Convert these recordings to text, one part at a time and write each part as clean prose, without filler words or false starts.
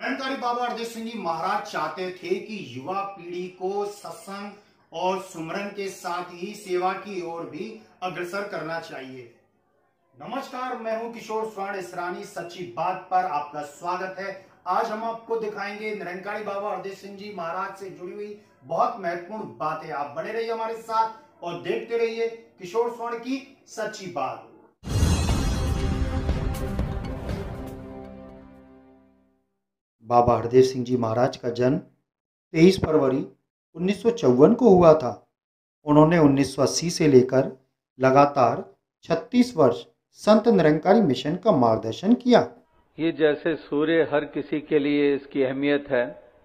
निरंकारी बाबा हरदेव सिंह जी महाराज चाहते थे कि युवा पीढ़ी को सत्संग और सुमरन के साथ ही सेवा की ओर भी अग्रसर करना चाहिए। नमस्कार, मैं हूं किशोर स्वर्ण इसरानी। सच्ची बात पर आपका स्वागत है। आज हम आपको दिखाएंगे निरंकारी बाबा हरदेव सिंह जी महाराज से जुड़ी हुई बहुत महत्वपूर्ण बातें। आप बने रहिए हमारे साथ और देखते रहिए किशोर स्वर्ण की सच्ची बात। बाबा हरदेव सिंह जी महाराज का जन्म 23 फरवरी 1954 को हुआ था। उन्होंने 1980 से लेकर लगातार 36 वर्ष संत निरंकारी मिशन का मार्गदर्शन किया। ये जैसे सूर्य हर किसी के लिए इसकी अहमियत है,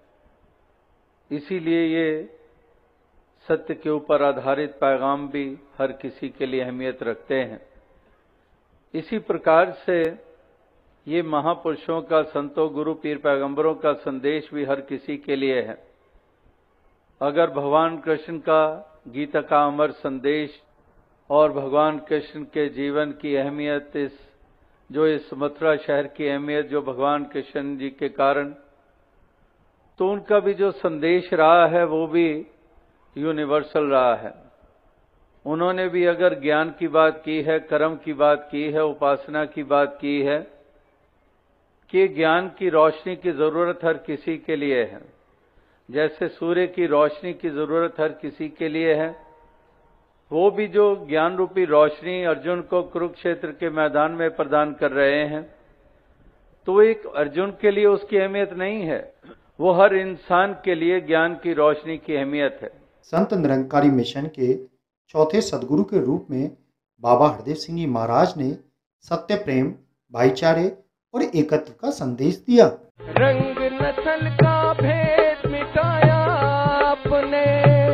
इसीलिए ये सत्य के ऊपर आधारित पैगाम भी हर किसी के लिए अहमियत रखते हैं। इसी प्रकार से ये महापुरुषों का, संतों, गुरु, पीर, पैगंबरों का संदेश भी हर किसी के लिए है। अगर भगवान कृष्ण का गीता का अमर संदेश और भगवान कृष्ण के जीवन की अहमियत, इस मथुरा शहर की अहमियत जो भगवान कृष्ण जी के कारण, तो उनका भी जो संदेश रहा है वो भी यूनिवर्सल रहा है। उन्होंने भी अगर ज्ञान की बात की है, कर्म की बात की है, उपासना की बात की है कि ज्ञान की रोशनी की जरूरत हर किसी के लिए है, जैसे सूर्य की रोशनी की जरूरत हर किसी के लिए है, वो भी जो ज्ञान रूपी रोशनी अर्जुन को कुरुक्षेत्र के मैदान में प्रदान कर रहे हैं, तो एक अर्जुन के लिए उसकी अहमियत नहीं है, वो हर इंसान के लिए ज्ञान की रोशनी की अहमियत है। संत निरंकारी मिशन के चौथे सदगुरु के रूप में बाबा हरदेव सिंह जी महाराज ने सत्य, प्रेम, भाईचारे और एकत्व का संदेश दिया। रंग नस्ल का भेद मिटाया आपने,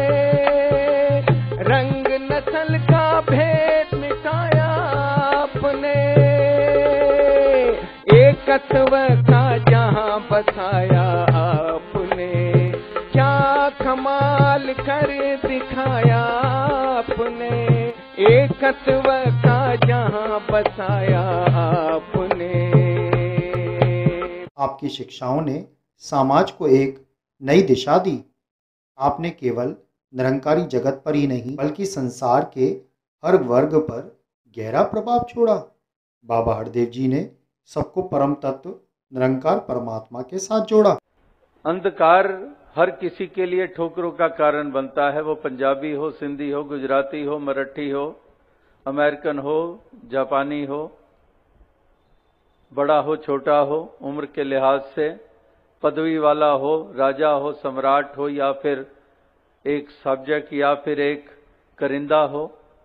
रंग नस्ल का भेद मिटाया आपने, एकत्व का जहां बसाया आपने, क्या कमाल कर दिखाया आपने, एकत्व का जहां बसाया आपने। आपकी शिक्षाओं ने समाज को एक नई दिशा दी। आपने केवल निरंकारी जगत पर ही नहीं बल्कि संसार के हर वर्ग पर गहरा प्रभाव छोड़ा। बाबा हरदेव जी ने सबको परम तत्व निरंकार परमात्मा के साथ जोड़ा। अंधकार हर किसी के लिए ठोकरों का कारण बनता है, वो पंजाबी हो, सिंधी हो, गुजराती हो, मराठी हो, अमेरिकन हो, जापानी हो, बड़ा हो, छोटा हो, उम्र के लिहाज से, पदवी वाला हो, राजा हो, सम्राट हो, या फिर एक सब्जेक्ट या फिर एक करिंदा हो,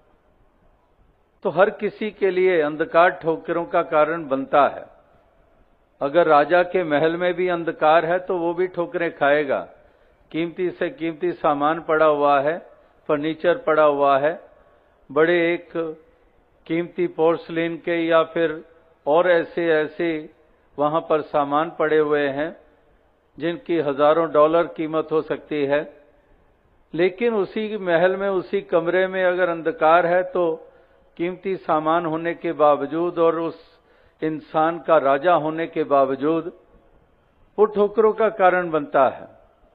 तो हर किसी के लिए अंधकार ठोकरों का कारण बनता है। अगर राजा के महल में भी अंधकार है तो वो भी ठोकरें खाएगा। कीमती से कीमती सामान पड़ा हुआ है, फर्नीचर पड़ा हुआ है, बड़े एक कीमती पोर्सलिन के या फिर और ऐसे वहां पर सामान पड़े हुए हैं जिनकी हजारों डॉलर कीमत हो सकती है, लेकिन उसी महल में, उसी कमरे में अगर अंधकार है तो कीमती सामान होने के बावजूद और उस इंसान का राजा होने के बावजूद वो ठोकरों का कारण बनता है।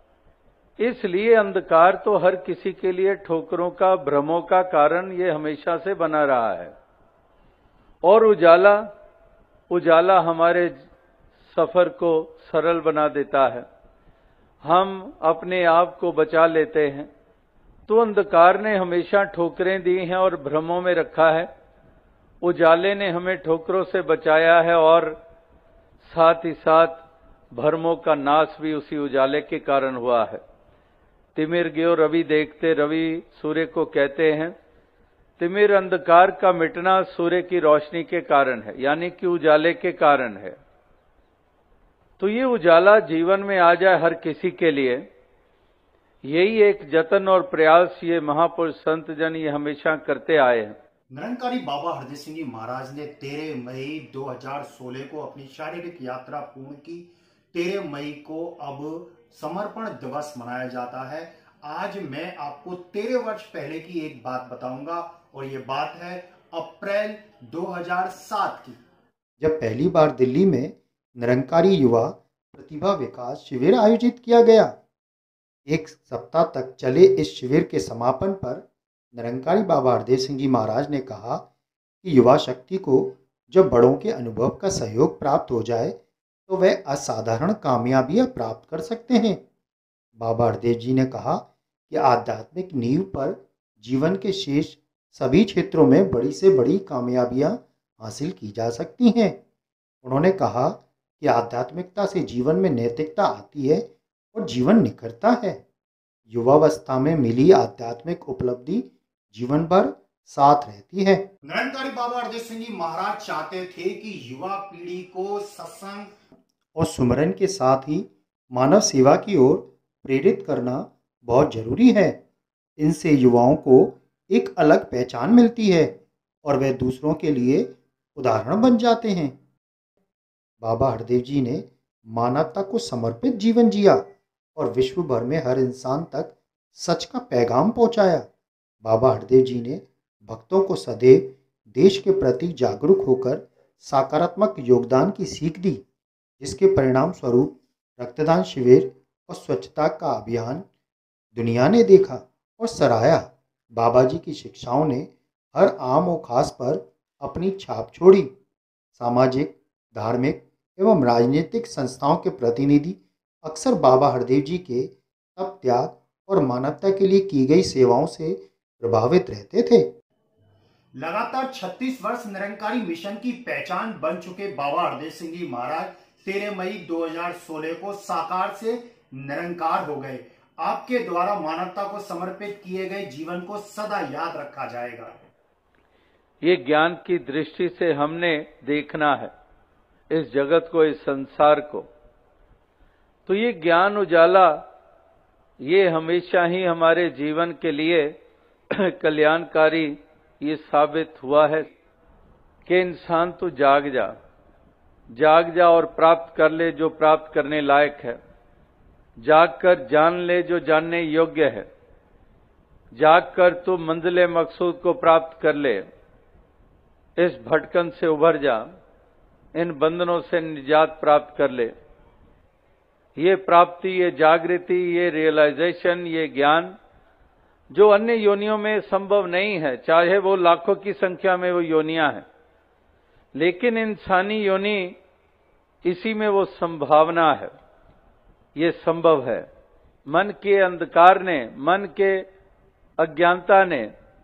इसलिए अंधकार तो हर किसी के लिए ठोकरों का, भ्रमों का कारण ये हमेशा से बना रहा है। और उजाला हमारे सफर को सरल बना देता है, हम अपने आप को बचा लेते हैं। तो अंधकार ने हमेशा ठोकरें दी हैं और भ्रमों में रखा है, उजाले ने हमें ठोकरों से बचाया है और साथ ही साथ भ्रमों का नाश भी उसी उजाले के कारण हुआ है। तिमिर गयो रवि देखते, रवि सूर्य को कहते हैं। तिमिर अंधकार का मिटना सूर्य की रोशनी के कारण है, यानी कि उजाले के कारण है। तो ये उजाला जीवन में आ जाए हर किसी के लिए, यही एक जतन और प्रयास ये महापुरुष संत जन ये हमेशा करते आए हैं। निरंकारी बाबा हरदेव सिंह जी महाराज ने 13 मई 2016 को अपनी शारीरिक यात्रा पूर्ण की। 13 मई को अब समर्पण दिवस मनाया जाता है। आज मैं आपको 13 वर्ष पहले की एक बात बताऊंगा और ये बात है अप्रैल 2007 की, जब पहली बार दिल्ली में निरंकारी युवा प्रतिभा विकास शिविर आयोजित किया गया। एक सप्ताह तक चले इस शिविर के समापन पर निरंकारी बाबा हरदेव सिंह जी महाराज ने कहा कि युवा शक्ति को जब बड़ों के अनुभव का सहयोग प्राप्त हो जाए तो वे असाधारण कामयाबियां प्राप्त कर सकते हैं। बाबा हरदेव जी ने कहा कि आध्यात्मिक नींव पर जीवन के शेष सभी क्षेत्रों में बड़ी से बड़ी कामयाबियां हासिल की जा सकती हैं। उन्होंने कहा कि आध्यात्मिकता से जीवन में नैतिकता आती है और जीवन निखरता है। युवावस्था में मिली आध्यात्मिक उपलब्धि जीवन भर साथ रहती है। निरंकारी बाबा हरदेव सिंह जी महाराज चाहते थे कि युवा पीढ़ी को सत्संग और सुमरन के साथ ही मानव सेवा की ओर प्रेरित करना बहुत जरूरी है। इनसे युवाओं को एक अलग पहचान मिलती है और वे दूसरों के लिए उदाहरण बन जाते हैं। बाबा हरदेव जी ने मानवता को समर्पित जीवन जिया और विश्व भर में हर इंसान तक सच का पैगाम पहुंचाया। बाबा हरदेव जी ने भक्तों को सदैव देश के प्रति जागरूक होकर सकारात्मक योगदान की सीख दी, जिसके परिणाम स्वरूप रक्तदान शिविर और स्वच्छता का अभियान दुनिया ने देखा और सराहा। बाबा जी की शिक्षाओं ने हर आम और खास पर अपनी छाप छोड़ी। सामाजिक, धार्मिक एवं राजनीतिक संस्थाओं के प्रतिनिधि अक्सर बाबा हरदेव जी के तप, त्याग और मानवता के लिए की गई सेवाओं से प्रभावित रहते थे। लगातार 36 वर्ष निरंकारी मिशन की पहचान बन चुके बाबा हरदेव सिंह जी महाराज 13 मई 2016 को साकार से निरंकार हो गए। आपके द्वारा मानवता को समर्पित किए गए जीवन को सदा याद रखा जाएगा। ये ज्ञान की दृष्टि से हमने देखना है इस जगत को, इस संसार को, तो ये ज्ञान उजाला ये हमेशा ही हमारे जीवन के लिए कल्याणकारी ये साबित हुआ है कि इंसान तो जाग जा और प्राप्त कर ले जो प्राप्त करने लायक है। जाग कर जान ले जो जानने योग्य है। जाग कर तू मंजिले मकसूद को प्राप्त कर ले। इस भटकन से उभर जा, इन बंधनों से निजात प्राप्त कर ले। ये प्राप्ति, ये जागृति, ये रियलाइजेशन, ये ज्ञान जो अन्य योनियों में संभव नहीं है, चाहे वो लाखों की संख्या में वो योनियां हैं, लेकिन इंसानी योनि इसी में वो संभावना है, ये संभव है। मन के अंधकार ने, मन के अज्ञानता ने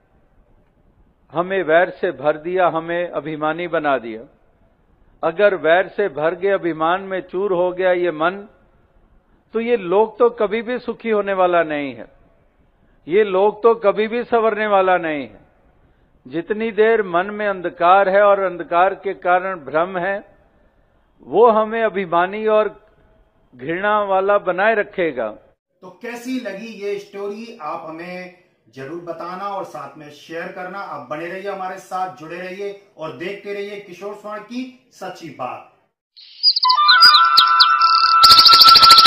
हमें वैर से भर दिया, हमें अभिमानी बना दिया। अगर वैर से भर के अभिमान में चूर हो गया ये मन, तो ये लोक तो कभी भी सुखी होने वाला नहीं है, ये लोक तो कभी भी संवरने वाला नहीं है। जितनी देर मन में अंधकार है और अंधकार के कारण भ्रम है, वो हमें अभिमानी और घृणा वाला बनाए रखेगा। तो कैसी लगी ये स्टोरी आप हमें जरूर बताना और साथ में शेयर करना। आप बने रहिए हमारे साथ, जुड़े रहिए और देखते रहिए किशोर स्वर्ण की सच्ची बात।